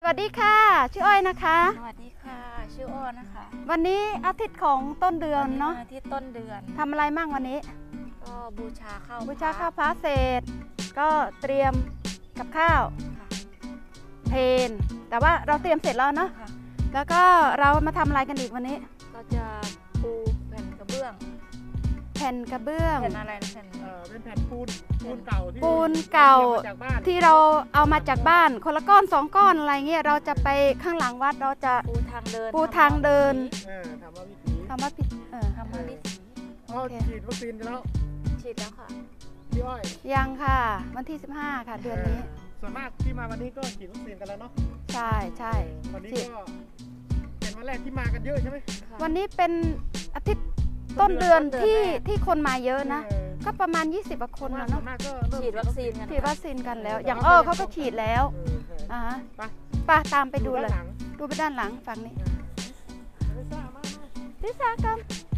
วัสดีค่ะชื่ออ้อยนะคะสวัสดีค่ะชื่ออ้อนะคะวันนี้อาทิตย์ของต้นเดือนเนาะอาทิตย์ต้นเดือนทำอะไรมั่งวันนี้ก็บูชาข้าวพระเศษก็เตรียมกับข้าวเพนแต่ว่าเราเตรียมเสร็จแล้วเนาะแล้วก็เรามาทำอะไรกันอีกวันนี้เราจะปูแผ่นกระเบื้องแผ่นกระเบื้องแผ่นอะไรนะแผ่นเป็นแผ่นปูนเก่าที่เราเอามาจากบ้านคนละก้อน2ก้อนอะไรเงี้ยเราจะไปข้างหลังวัดเราจะปูทางเดินทำว่าผิดฉีดวัคซีนแล้วฉีดแล้วค่ะพี่อ้อยยังค่ะวันที่15ค่ะเดือนนี้ส่วนมากที่มาวันนี้ก็ฉีดวัคซีนกันแล้วเนาะใช่วันนี้ก็เป็นวันแรกที่มากันเยอะใช่ไหมวันนี้เป็นอาทิตย์ต้นเดือนที่คนมาเยอะนะก็ประมาณ20 กว่าคนแล้วเนาะฉีดวัคซีนกันแล้วอย่างเขาก็ฉีดแล้วไปตามไปดูเลยดูไปด้านหลังฝั่งนี้ลิซ่ากัน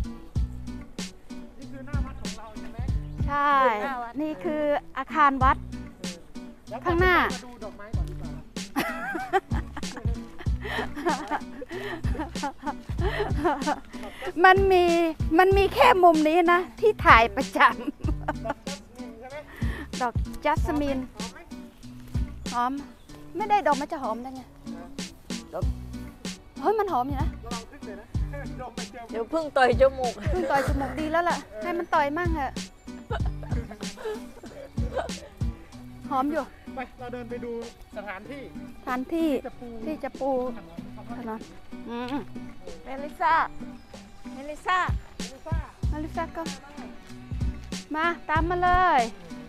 นี่คือหน้าวัดของเราใช่ไหมใช่นี่คืออาคารวัดข้างหน้าดูดอกไม้ก่อนดีกว่ามันมีแค่มุมนี้นะที่ถ่ายประจำดอกจัสมินหอมไม่ได้ดอกมันจะหอมได้ไงเฮ้ยมันหอมอยู่นะเดี๋ยวพึ่งต่อยจมูกดีแล้วล่ะให้มันต่อยมั่งเหอะหอมอยู่ไปเราเดินไปดูสถานที่ที่จะปูถนนเมลิซ่าก็มาตามมาเลย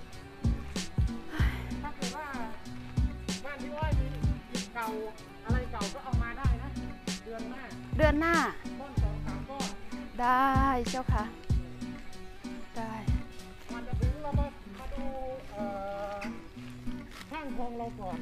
ถ้าเกิดว่าบ้านที่อ้อยมีอิฐเก่าอะไรเก่าก็เอามาได้นะเดือนหน้าต้น2-3ก้อนได้เจ้าค่ะได้มันจะถึงเรามาดูข้างคลองเราก่อน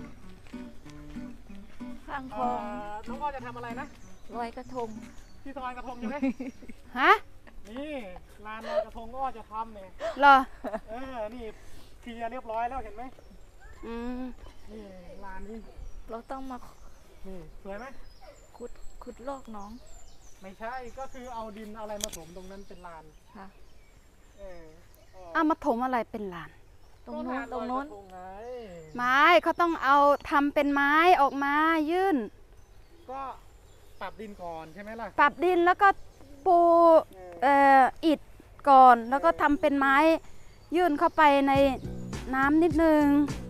ข้างคลองน้องอ้อจะทำอะไรนะลอยกระทงที่ลอยกระทงใช่ไหมฮะนี่ลานลอยกระทงอ้อจะทำเนี่ยเหรอนี่เคลียร์เรียบร้อยแล้วเห็นไหมนี่ลานนี้เราต้องมานี่สวยไหมขุดลอกน้องไม่ใช่ก็คือเอาดินอะไรมาถมตรงนั้นเป็นลานค่ะเอามาถมอะไรเป็นลานตรงโน้นไม้เขาต้องเอาทำเป็นไม้ออกมายื่นก็ปรับดินก่อนใช่ไหมล่ะปรับดินแล้วก็ปูอิฐก่อนแล้วก็ทำเป็นไม้ยื่นเข้าไปในน้ำนิดนึง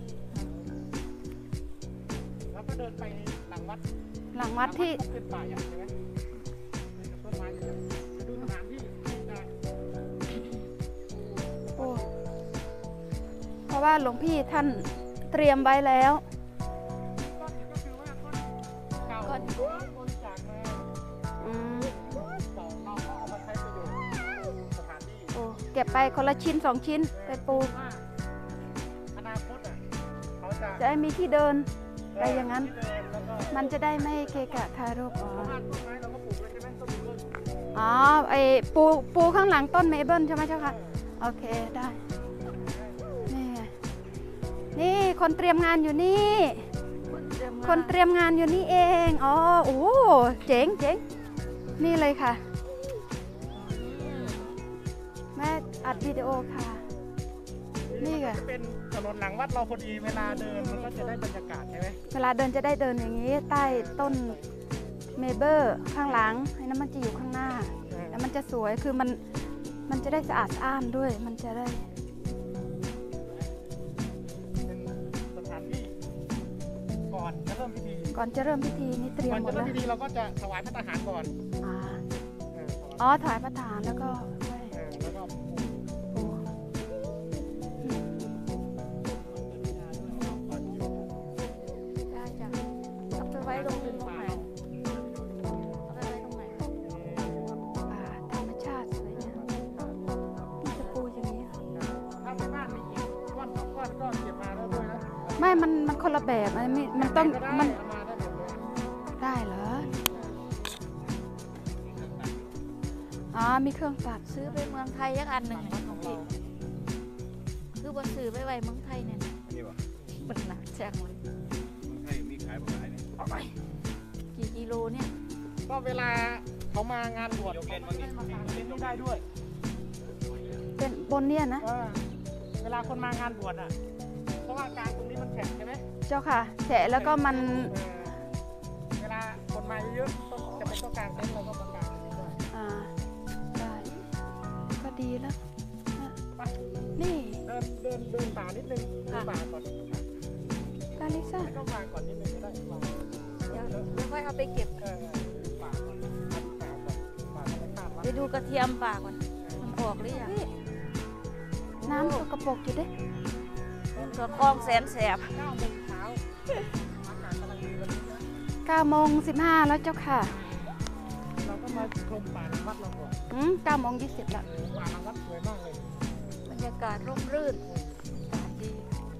แล้วก็เดินไปหลังวัดที่เป็นป่าใหญ่ใช่ไหมต้นไม้จะดูสถานที่เพราะว่าหลวงพี่ท่านเตรียมไว้แล้วก็คือว่าเก่าคนจากมาเราก็เอามาใช้ประโยชน์สถานที่เก็บไปคนละชิ้น2ชิ้นไปปูอนาคตเขาจะมีที่เดินไปอย่างนั้นมันจะได้ไม่เกะกะคารกไอ้ปูข้างหลังต้นเมเบิลใช่ไหมเจ้าค่ะโอเคได้นี่คนเตรียมงานอยู่นี่เองโอ้เจ๋งนี่เลยค่ะแม่อัดวิดีโอค่ะนี่ค่ะเป็นถนนหลังวัดเราพอดีเวลาเดินมันก็จะได้บรรยากาศใช่ไหมเวลาเดินจะได้เดินอย่างนี้ใต้ต้นเมเบิลข้างหลังไอ้นั้นมันจะอยู่ข้างหน้าแล้วมันจะสวยคือมันจะได้สะอาดอ้านด้วยมันจะได้สถานที่ก่อนจะเริ่มพิธีนี่เตรียมหมดแล้วก่อนจะเริ่มพิธีเราก็จะถวายพระทหารก่อนถวายพระทหารแล้วก็ไม่มันคนละแบบมันต้องได้เหรอมีเครื่องตัดซื้อไปเมืองไทยยักอันหนึ่งของพี่คือบ่ซื้อไปไว้เมืองไทยเนี่ยมันหนักแจ้งเลยเมืองไทยมีขายบ่ขายเนี่ยกี่กิโลเนี่ยก็เวลาเขามางานบวชเขาไม่ได้มากางเต็นท์นี่ได้ด้วยเป็นบนเนี่ยนะเวลาคนมางานบวชอ่ะเพราะว่ากลางตรงนี้มันแฉะใช่ไหมเจ้าค่ะแฉะแล้วก็มันเวลาคนมาเยอะๆต้องจะเป็นต้องกลางเต็นท์เราก็มากางตรงนี้ด้วยได้ก็ดีแล้วไปนี่เดินป่านิดนึงเดินป่าก่อนกาลิซ่าไม่ต้องวางก่อนนิดนึงก็ได้วางเดี๋ยวค่อยเอาไปเก็บป่าก่อนป่าก่อนป่าธรรมชาติไปดูกระเทียมป่าก่อน มันออกหรือยังน้ำสกปรกอยู่เด้ก็คลองแสนแสบ 9 โมงเช้าอากาศกำลังดีวันนี้นะ 9:15แล้วเจ้าค่ะเราก็มาชมป่าหลังวัดเราก่อน 9:20แล้วป่าหลังวัดสวยมากเลยบรรยากาศร่มรื่นอากาศดี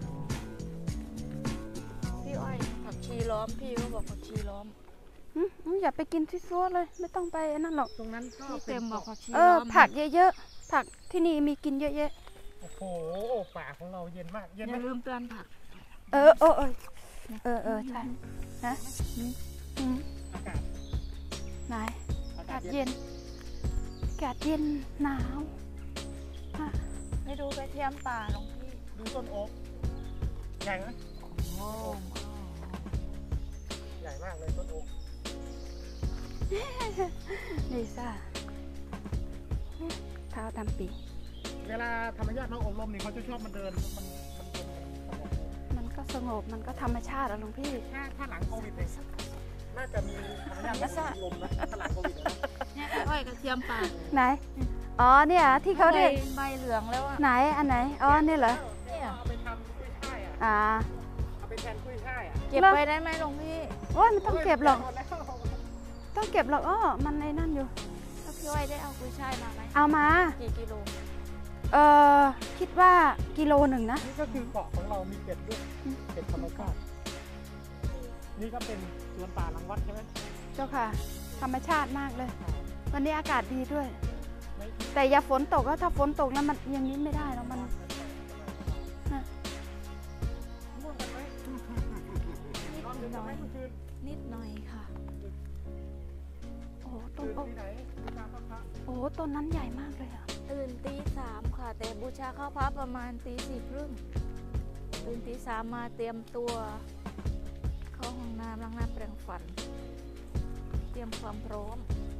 พี่อ้อยผักชีล้อม พี่เขาบอกผักชีล้อมอย่าไปกินที่ซัวเลย ไม่ต้องไปนั่นหรอกตรงนั้นก็พี่เต็มบอกผักชีเอล้ออมผักเยอะๆ ผักที่นี่มีกินเยอะแยะโอ้โหป่าของเราเย็นมากเย็นอไหมย่าลืมเตือนผักใช่นะอืมอากาศไหนอากาศเย็นอากาศเย็นหนาวไปดูกระเทียมป่าหลวงพี่ดูต้นโอ๊กใหญ่ไหมโอ้ใหญ่มากเลยต้นโอ๊กลิซ่าเท้าดำปีเวลาธรรมชาติเขาอบรมนี่เขาจะชอบมาเดินมันก็สงบมันก็ธรรมชาติอะหลวงพี่ถ้าหลังโควิดเนี่ยน่าจะมีธรรมชาติอบรมนะถ้าหลังโควิดนะเนี่ยพี่อ้อยกระเทียมป่าไหนอ๋อเนี่ยที่เขาได้ใบเหลืองแล้วอ่ะไหนอันไหนอ๋อนี่เหรอเนี่ยเอาไปทำกุ้ยช่ายอ่ะ เอาไปแทนกุ้ยช่ายอ่ะเก็บไว้ได้ไหมหลวงพี่โอ้ยไม่ต้องเก็บหรอกต้องเก็บหรอกมันในนั่นอยู่แล้วพี่อ้อยได้เอากุ้ยช่ายมาไหมเอามากี่กิโลคิดว่ากิโลหนึ่งนะนี่ก็คือเกาะของเรามีเป็ดด้วยเป็ดธรรมชาตินี่ก็เป็นสวนป่าหลังวัดใช่ไหมเจ้าค่ะ ธรรมชาติมากเลย วันนี้อากาศดีด้วยไม่แต่อย่าฝนตกแล้วถ้าฝนตกแล้วมันอย่างนี้ไม่ได้แล้วมันง่วงกันไหมนอนดึกกันไหมเมื่อคืนนิดหน่อยค่ะโอ้โหต้ตื่นนที่ไหนตามพระโอ้โหต้นนั้นใหญ่มากเลยอะตื่นตี 3ค่ะ แต่บูชาเข้าพระประมาณตี 4:30ตื่นตี 3มาเตรียมตัว เข้าห้องน้ำล้างหน้าแปรงฟัน เตรียมความพร้อม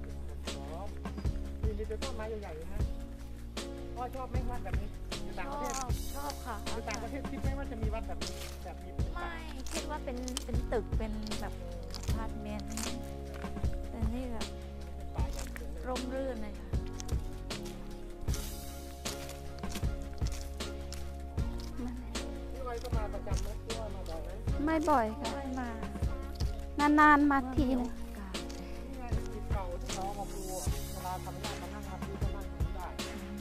นี่มีแต่ต้นไม้ใหญ่ๆนะพ่อชอบไหมวัดแบบนี้อยู่ต่างประเทศชอบค่ะอยู่ต่างประเทศคิดไหมว่าจะมีวัดแบบนี้แบบนี้ไม่คิดว่าเป็นตึกเป็นแบบอพาร์ตเมนต์แต่นี่แบบป่าอย่างเดียวเลยร่มรื่นเลยค่ะพี่ไว้ก็มาประจำนะพี่ว่ามาบ่อยไหมไม่บ่อยไม่ค่ะได้มานานๆมาทีนึงนี่ไงติดเก่าที่เราเอามาปูอะเวลาทำงานมานั่งทำที่ก็นั่งทำได้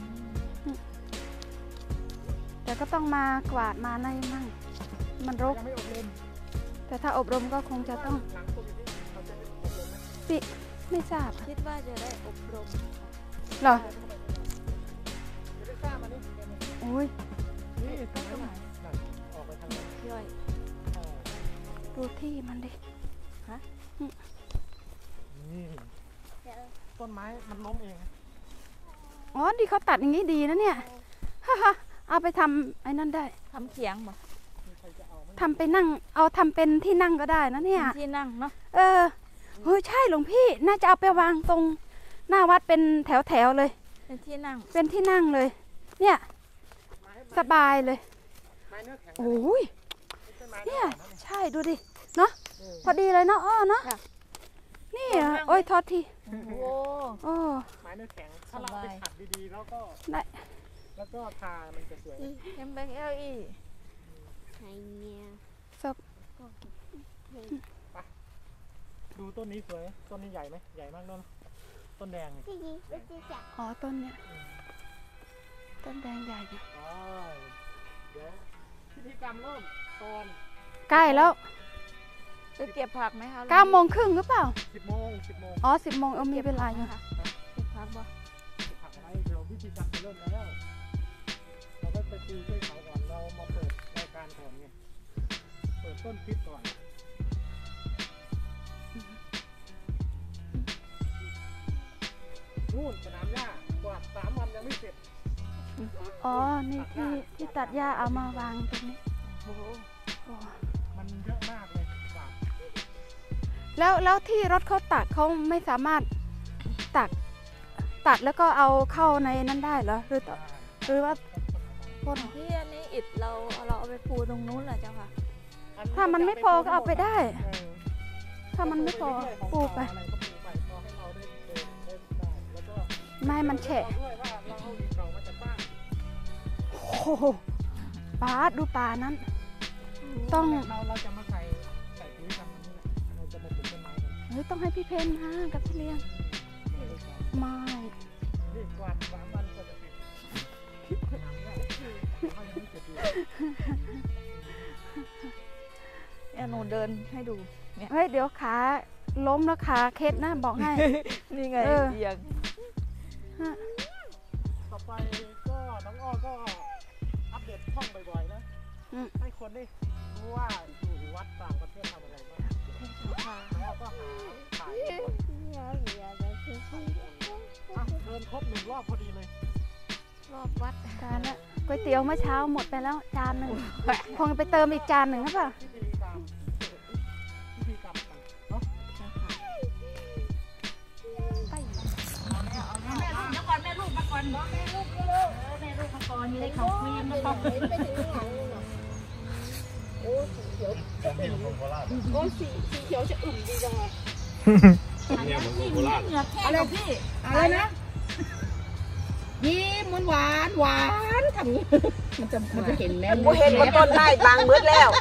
แต่ก็ต้องมากวาดมาในมั่งมันรกยังไม่อบรมแต่ถ้าอบรมก็คงจะต้องหลังโควิดนี่เขาจะได้อบรมไหมไม่ทราบคิดว่าจะได้อบรมเหรอเดี๋ยวได้ทราบมานี่โอ้ยนี่ตรงไหนนั่นออกไปทางนั้นย่อยอ๋อดูที่มันดินี่ต้นไม้มันล้มเองอ๋อดีเขาตัดอย่างนี้ดีนะเนี่ย เอาไปทำไอ้นั่นได้ทำเขียงบ่มีใครจะเอาไหมทำไปนั่ง เอาทำเป็นที่นั่งก็ได้นะเนี่ยที่นั่งเนาะเเฮ้ยใช่หลวงพี่ น่าจะเอาไปวางตรงหน้าวัดเป็นแถวๆเลยเป็นที่นั่งเป็นที่นั่งเลย เนี่ยไม้สบายเลยไม้เนื้อแข็งโอ้ยไม่ใช่ไม้เนี่ยแข็งะใช่ดูดิ เนาะเออพอดีเลยเนาะเนาะค่ะนี่อะโอ้ยโทษทีโอ้โหโอ้ไม้เนื้อแข็งถ้าเราไปขัดดีๆแล้วก็ได้แล้วก็ทามันจะสวยเอ็มแบงเอลอีศพดูต้นนี้สวยต้นนี้ใหญ่ไหมใหญ่มากเนอะต้นแดงนี่อ๋อต้นเนี่ย ต้นแดงใหญ่เนี่ยอ๋อเดี๋ยวพิธีกรรมเริ่มตอนใกล้แล้วจะเก็บผักไหมคะ 9:30หรือเปล่า 10 โมง 10 โมงอ๋อ 10 โมงมีเวลาอยู่เก็บผักบ่ผักอะไรเดี๋ยวพิธีกรรมจะเริ่มแล้วเราก็ไปคุยช่วยเขาก่อนเรามาเปิดรายการก่อนไงเปิดต้นคลิปก่อนนู่นสนามหญ้ากว่า3 วันยังไม่เสร็จอ๋อ นี่ที่ตัดหญ้าเอามาวางตรงนี้โอ้โหโอ้มันเยอะมากเลยกว่าแล้วที่รถเขาตักเขาไม่สามารถตัดแล้วก็เอาเข้าในนั้นได้เหรอหรือว่าพ่นที่อันนี้อิฐเราเอาไปปูตรงนู้นเหรอเจ้าค่ะถ้ามันไม่พอก็เอาไปได้ ถ้ามันไม่พอปูไปอะไรก็ปูไปพอให้เราได้เดินได้แล้วก็ไม่มันแฉะด้วยว่าเราเอาดินเก่ามาจากบ้านโอ้โหปลาดูปลานั้น ต้องเราจะมาใส่ปุ๋ยกันวันนี้แหละเราจะมาปลูกต้นไม้กันเฮ้ยต้องให้พี่เพนมากับพี่เลี้ยงไม่นี่กว่า3 วันก็จะเสร็จสนามหญ้าเขายังไม่เสร็จเลยเนี่ยหนูเดินให้ดูเนี่ยเฮ้ยเดี๋ยวขาล้มแล้วขาเคล็ดนะบอกให้นี่ไงเออเอียงต่อไปก็น้องอ้อก็อัปเดตช่องบ่อยๆนะ ให้คนได้รู้ว่าอยู่วัดต่างประเทศทำอะไรบ้างน้องอ้อก็หาถ่ายเดินครบ1 รอบพอดีเลยรอบวัดจานละก๋วยเตี๋ยวเมื่อเช้าหมดไปแล้วจานหนึ่งคงไปเติมอีกจานหนึ่งหรือเปล่าพิธีกรรมกันเนาะไปอะไรพี่อะไรนะยิ้มหวานทำนี้มันจะเห็นแม่เห็นบนต้นได้บางมืดแล้ว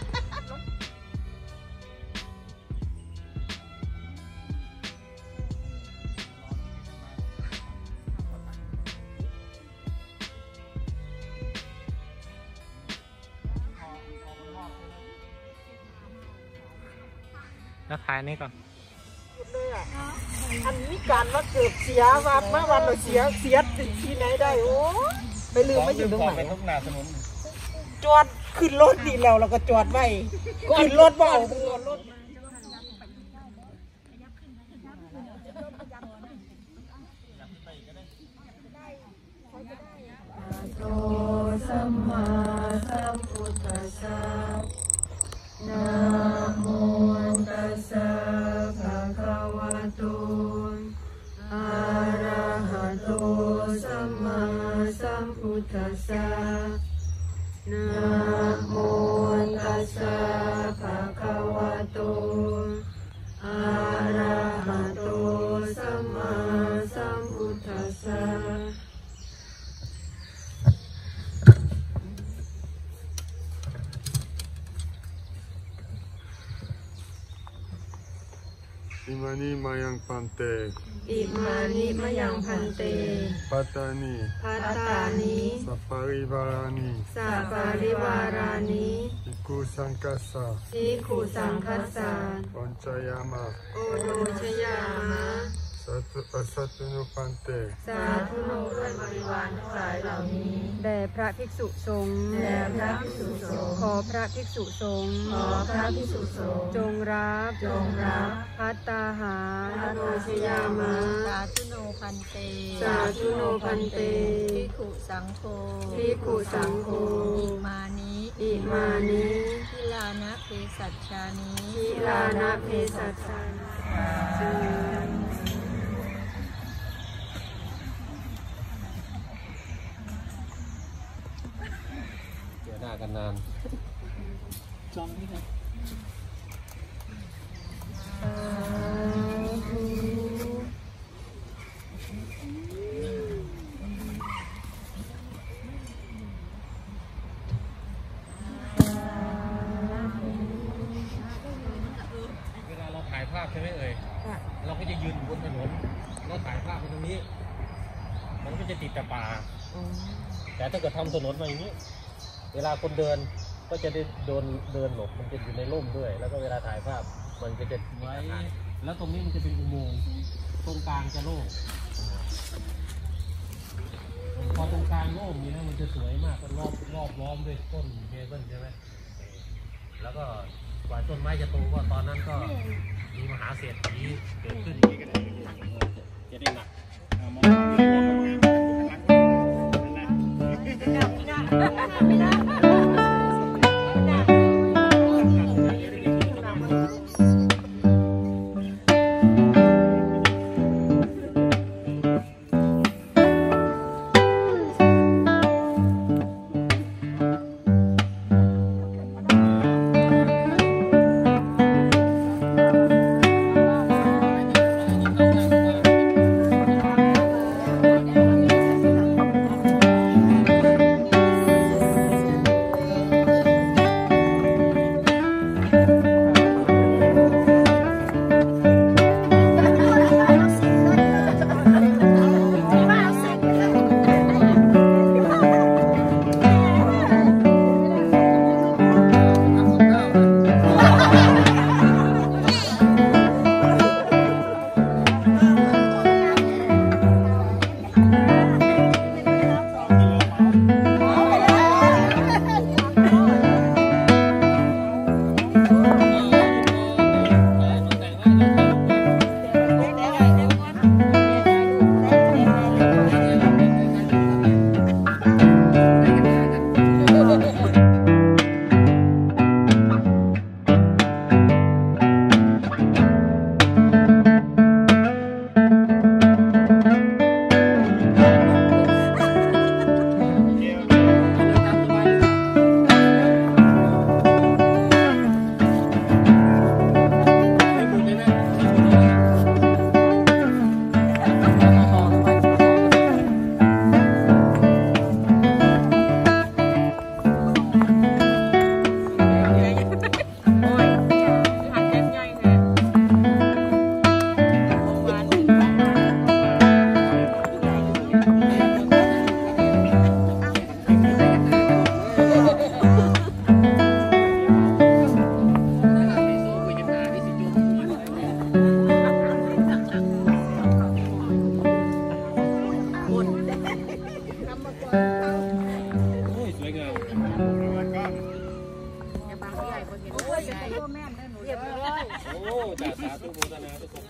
แล้วถ่ายนี่ก่อนอันนี้การว่าเกือบเสียวันเมื่อวันเราเสียที่ไหนได้โอ้ไปลืมไม่อยู่ตรงไหนจอดขึ้นรถดีแล้วเราก็จอดไว้ขึ้นรถเบาขึ้นรถโตสัมมาสัมพุทธัสสะนะโมตัสสะภะคะวะโตอะระหะโตสัมมาสัมพุทธัสสะนะโมตัสสะภะคะวะโตอะระหะโตสัมมาสัมพุทธัสสะอิมานิมายังพันเตอิมานิมะยังพันเตปัตตานีพัตตานิสัพปริวารานิสัพปริวารานิภิกขุสังคัสสะภิกขุสังคัสสะปัญจยามะโอโดชยามะสัตตุโนพันเตสาธุโนด้วยบริวารทั้งหลายเหล่านี้แด่พระภิกษุสงฆ์แด่พระภิกษุสงฆ์ขอพระภิกษุสงฆ์ขอพระภิกษุสงฆ์จงรับจงรับภัตตาหารอโนชยามะสาธุโนพันเตสาธุโนพันเตภิกขุสังโฆภิกขุสังโฆอิมานิอิมานิทิลานะเภสัชชานิทิลานะเพสัชชานิเจอหน้ากันนานจองนี่ครับเวลาเราถ่ายภาพใช่ไหมเอ่ยเราก็จะยืนอยู่บนถนนแล้วถ่ายภาพไปตรงนี้ มันก็จะติดแต่ป่าแต่ถ้าเกิดทำถนนมาอย่างนี้ เวลาคนเดินก็จะได้เดินหลบมันจะอยู่ในร่มด้วย แล้วก็เวลาถ่ายภาพมันก็จะไว้ แล้วตรงนี้มันจะเป็นอุโมงค์ตรงกลางจะโล่งพอตรงกลางโล่งนี่นะมันจะสวยมากมันรอบล้อมด้วยต้นเมเปิลใช่ไหมแล้วก็กว่าต้นไม้จะโตก็ตอนนั้นก็มีมหาเศรษฐีเกิดขึ้นอย่างนี้ก็ได้จะได้หนักจ้าสาธุโมทนาทุกคน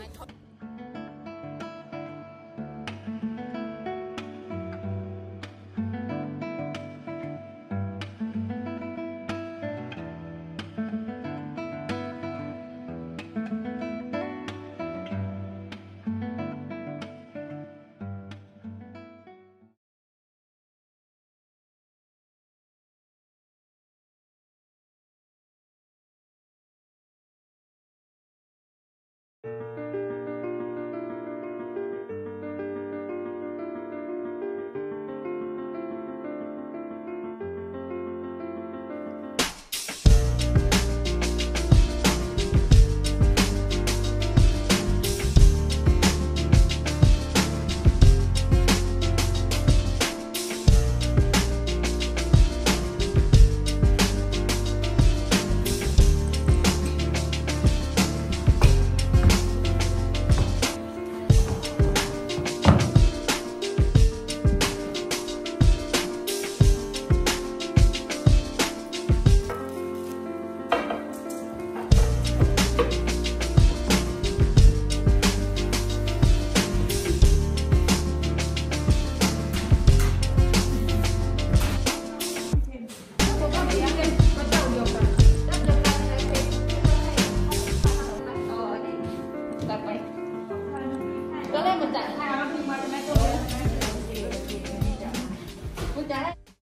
ก็เล่นเหมือนจ่ายค่ามาถึงมาใช่ไหมตัวคุณจ่าย